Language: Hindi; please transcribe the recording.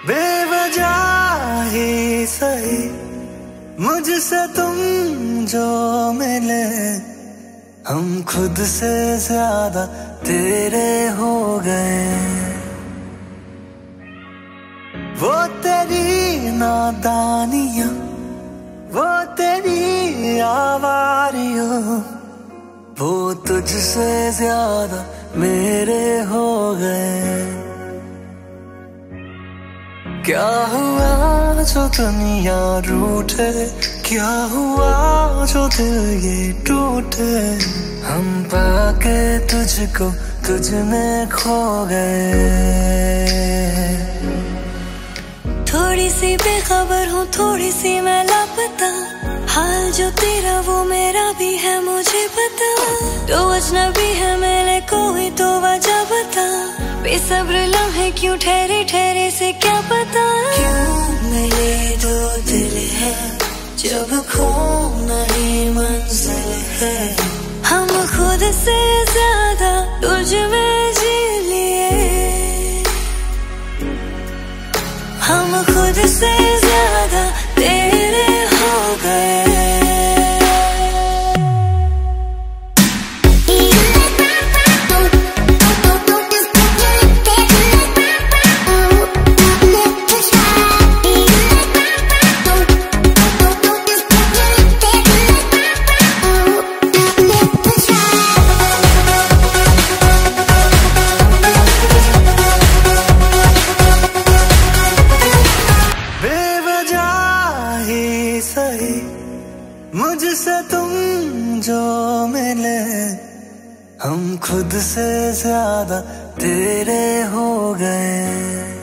बेवजह ही सही मुझसे तुम जो मिले, हम खुद से ज्यादा तेरे हो गए। वो तेरी नादानियां, वो तेरी आवारियों, वो तुझसे ज्यादा मेरे हो गए। क्या हुआ जो दुनिया रूठे, क्या हुआ जो दिल ये टूटे, हम पाके तुझको तुझ में खो गए। थोड़ी सी बेखबर हूँ, थोड़ी सी मैं लापता, हाल जो तेरा वो मेरा भी है मुझे पता। तो अजनबी है मेरे कोई तो वजह बता, बेसब्र लम्हे क्यों ठहरे ठहरे से क्या पता। क्यों मिले दो दिल है जब खो नहीं मंजिल है, हम खुद से ज्यादा तुझ में जी लिए, हम खुद से ज्यादा तेरे हो गए। सही मुझसे तुम जो मिले, हम खुद से ज्यादा तेरे हो गए।